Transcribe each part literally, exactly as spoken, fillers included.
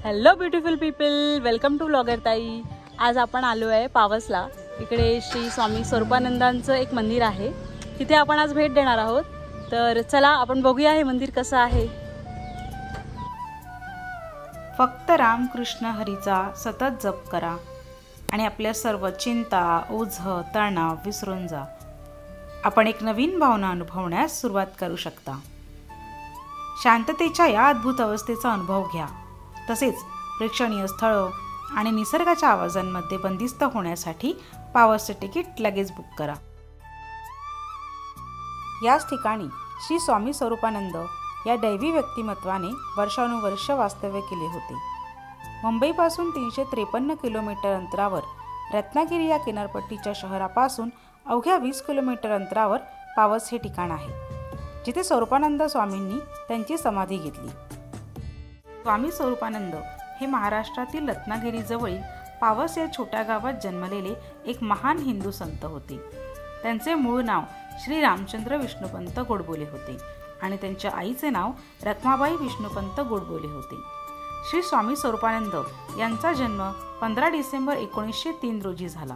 Hello beautiful people, welcome to blogger ताई। आज आपण आलो आहे पावसला। इकडे श्री स्वामी स्वरूपानंदांचं एक मंदिर आहे, तिथे आपण आज भेट देणार आहोत। तर चला आपण बघूया हे मंदिर कसं आहे। फक्त रामकृष्ण हरीचा सतत जप करा आणि आपल्या सर्व चिंता, ओझं, तणाव विसरून जा। आपण एक नवीन भावना अनुभवण्यास सुरुवात करू शकता। शांततेच्या या अद्भुत अवस्थेचा अनुभव घ्या। तसेच प्रेक्षणीय स्थळं आणि निसर्गाच्या आवाजांमध्ये बंदिस्त होण्यासाठी पावसचे तिकीट लगेच बुक करा। याच ठिकाणी श्री स्वामी स्वरूपानंद या दैवी व्यक्तिमत्वाने वर्षानुवर्ष वास्तव्य केले होते। मुंबईपासून तीनशे त्रेपन्न किलोमीटर अंतरावर रत्नागिरी या किनारपट्टीच्या शहरापासून अवघ्या वीस किलोमीटर अंतरावर पावस हे ठिकाण आहे, जिथे स्वरूपानंद स्वामींनी त्यांची समाधी घेतली। स्वामी स्वरूपानंद हे महाराष्ट्रातील रत्नागिरीजवळील पावस या छोट्या गावात जन्मलेले एक महान हिंदू संत होते। त्यांचे मूळ नाव श्री रामचंद्र विष्णुपंत गोडबोले होते आणि त्यांच्या आईचे नाव रखमाबाई विष्णुपंत गोडबोले होते। श्री स्वामी स्वरूपानंद यांचा जन्म पंधरा डिसेंबर एकोणीसशे तीन रोजी झाला।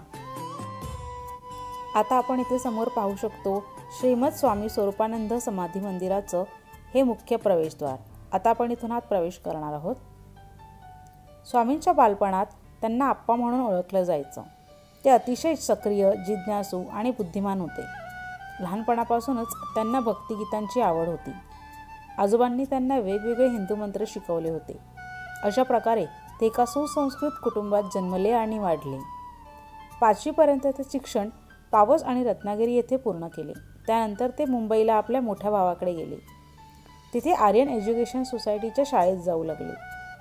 आता आपण इथे समोर पाहू शकतो श्रीमद स्वामी स्वरूपानंद समाधी मंदिराचं हे मुख्य प्रवेशद्वार। आता आपण इथून आत प्रवेश करणार आहोत। स्वामींच्या बालपणात त्यांना आप्पा म्हणून ओळखलं जायचं। ते अतिशय सक्रिय, जिज्ञासू आणि बुद्धिमान होते। लहानपणापासूनच त्यांना भक्तिगीतांची आवड होती। आजोबांनी त्यांना वेगवेगळे हिंदू मंत्र शिकवले होते। अशा प्रकारे ते एका सुसंस्कृत कुटुंबात जन्मले आणि वाढले। पाचवीपर्यंत ते शिक्षण पावस आणि रत्नागिरी येथे पूर्ण केले। त्यानंतर ते मुंबईला आपल्या मोठ्या भावाकडे गेले। तिथे आर्यन एज्युकेशन सोसायटीच्या शाळेत जाऊ लागले।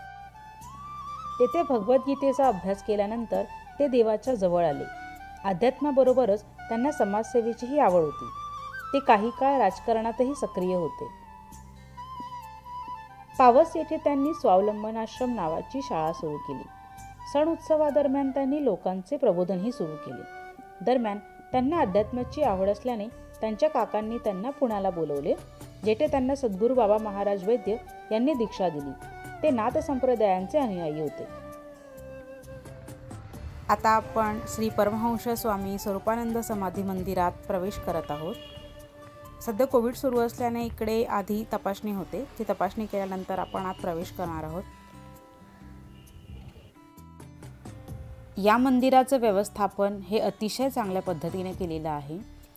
तेथे भगवद्गीतेचा अभ्यास केल्यानंतर ते देवाच्या जवळ आले। अध्यात्माबरोबरच त्यांना समाजसेवेचीही आवड होती। ते काही काळ राजकारणातही सक्रिय होते। पावस येथे त्यांनी स्वावलंबन आश्रम नावाची शाळा सुरू केली। सण उत्सवादरम्यान त्यांनी लोकांचे प्रबोधनही सुरू केले। दरम्यान त्यांना अध्यात्माची आवड असल्याने त्यांच्या काकांनी त्यांना पुण्याला बोलवले, जेथे त्यांना सद्गुरू बाबा महाराज वैद्य यांनी दीक्षा दिली। ते नाथ संप्रदायांचे अनुयायी होते। आता आपण श्री परमहंस स्वामी स्वरूपानंद समाधी मंदिरात प्रवेश करत आहोत। सध्या कोविड सुरू असल्याने इकडे आधी तपासणी होते। ती तपासणी केल्यानंतर आपण आत प्रवेश करणार आहोत। या मंदिराचं व्यवस्थापन हे अतिशय चांगल्या पद्धतीने केलेलं आहे।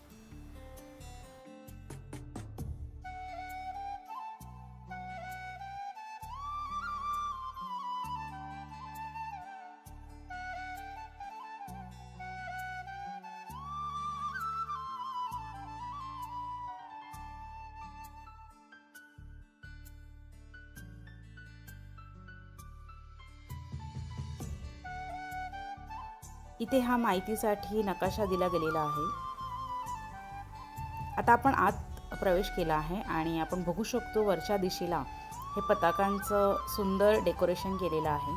इथे हा माहितीसाठी नकाशा दिला गेलेला आहे। आता आपण आत प्रवेश केला आहे आणि आपण बघू शकतो वरच्या दिशेला हे पताकांचं सुंदर डेकोरेशन केलेलं आहे।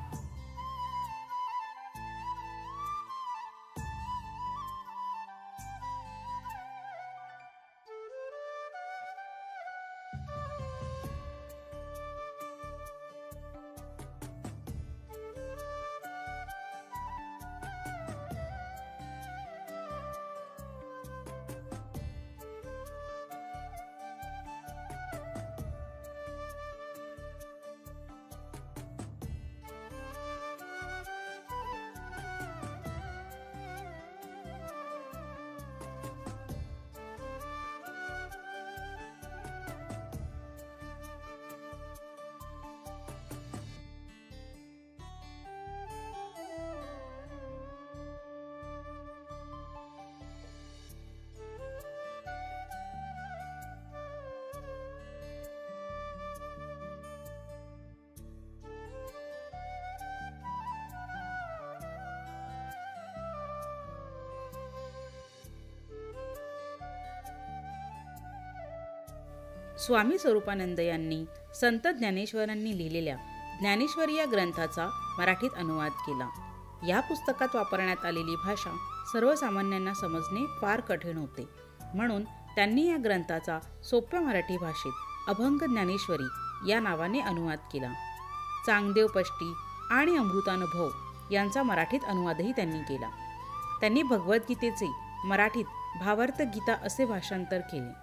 स्वामी स्वरूपानंद यांनी संत ज्ञानेश्वरांनी लिहिलेल्या ज्ञानेश्वरी या ग्रंथाचा मराठीत अनुवाद केला। या पुस्तकात वापरण्यात आलेली भाषा सर्वसामान्यांना समजणे फार कठीण होते, म्हणून त्यांनी या ग्रंथाचा सोप्या मराठी भाषेत अभंग ज्ञानेश्वरी या नावाने अनुवाद केला। चांगदेवपष्टी आणि अमृतानुभव यांचा मराठीत अनुवादही त्यांनी केला. त्यांनी भगवद्गीतेचे मराठीत भावार्थ गीता असे भाषांतर केले.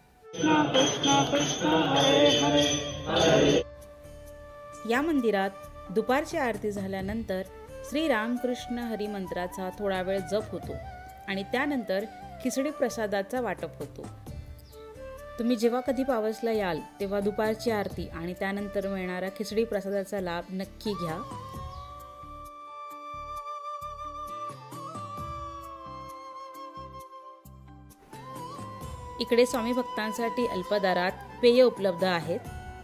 या मंदिरात दुपारची आरती झाल्यानंतर श्री रामकृष्ण हरी मंत्राचा थोडा वेळ जप होतो आणि त्यानंतर खिचडी प्रसादाचा वाटप होतो. तुम्ही जेव्हा कधी पावसला याल तेव्हा दुपारची आरती आणि त्यानंतर मिळणारा खिचडी प्रसादाचा लाभ नक्की घ्या. इकडे स्वामी भक्तांसाठी अल्पदरात पेय उपलब्ध आहेत.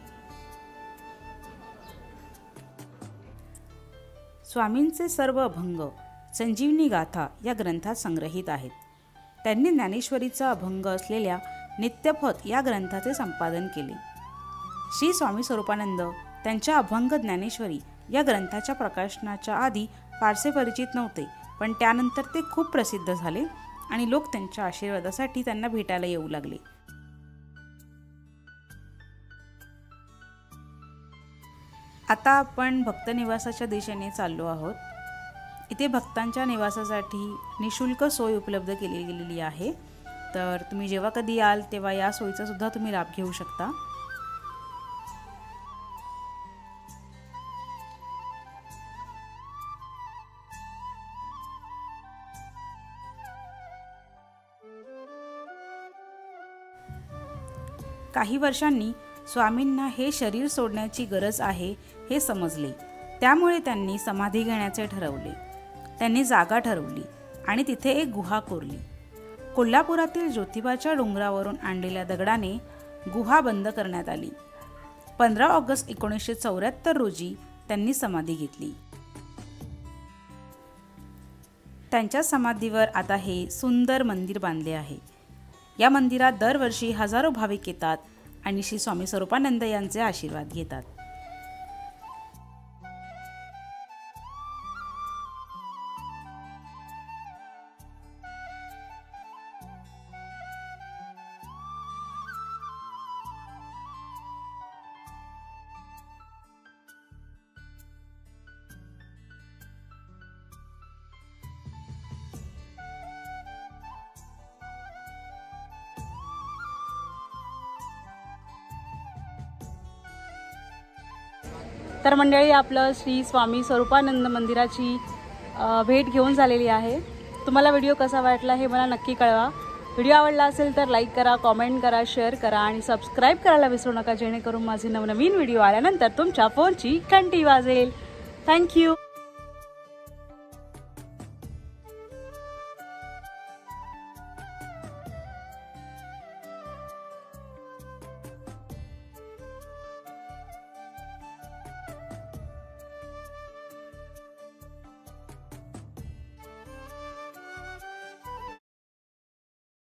स्वामींचे सर्व अभंग संजीवनी गाथा या ग्रंथात संग्रहित आहेत. त्यांनी ज्ञानेश्वरीचा अभंग असलेल्या नित्यपथ या ग्रंथाचे संपादन केले. श्री स्वामी स्वरूपानंद त्यांच्या अभंग ज्ञानेश्वरी या ग्रंथाच्या प्रकाशनाच्या आधी फारसे परिचित नव्हते, पण त्यानंतर ते खूप प्रसिद्ध झाले आणि लोक त्यांच्या आशीर्वादासाठी त्यांना भेटायला येऊ लागले. आता आपण भक्त निवासाच्या दिशेने चाललो आहोत. इथे भक्तांच्या निवासासाठी निशुल्क सोय उपलब्ध केली गेलेली आहे, तर तुम्ही जेव्हा कधी याल तेव्हा या सोयीचा सुद्धा तुम्ही लाभ घेऊ शकता. काही वर्षांनी स्वामींना हे शरीर सोडण्याची गरज आहे हे समजले. त्यामुळे त्यांनी समाधी घेण्याचे ठरवले. त्यांनी जागा ठरवली आणि तिथे एक गुहा कोरली. कोल्हापुरातील ज्योतिबाच्या डोंगरावरून आणलेल्या दगडाने गुहा बंद करण्यात आली. पंधरा ऑगस्ट एकोणीसशे चौऱ्याहत्तर रोजी त्यांनी समाधी घेतली. त्यांच्या समाधीवर आता हे सुंदर मंदिर बांधले आहे. या मंदिरात दरवर्षी हजारो भाविक येतात आणि श्री स्वामी स्वरूपानंद यांचे आशीर्वाद घेतात. तर मंडळी, आपलं श्री स्वामी स्वरूपानंद मंदिराची भेट घेऊन झालेली आहे. तुम्हाला व्हिडिओ कसा वाटला हे मला नक्की कळवा. व्हिडिओ आवडला असेल तर लाईक करा, कॉमेंट करा, शेअर करा आणि सबस्क्राईब करायला विसरू नका, जेणेकरून माझे नवनवीन व्हिडिओ आल्यानंतर तुमच्या फोनची घंटी वाजेल. थँक्यू.